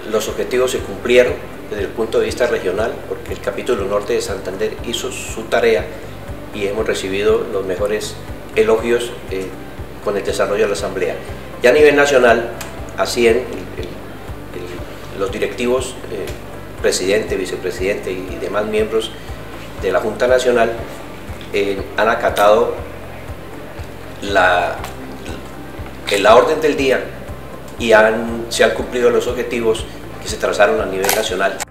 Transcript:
los objetivos se cumplieron desde el punto de vista regional, porque el capítulo norte de Santander hizo su tarea y hemos recibido los mejores elogios con el desarrollo de la Asamblea. Y a nivel nacional, así los directivos, presidente, vicepresidente y demás miembros de la Junta Nacional han acatado la orden del día y se han cumplido los objetivos que se trazaron a nivel nacional.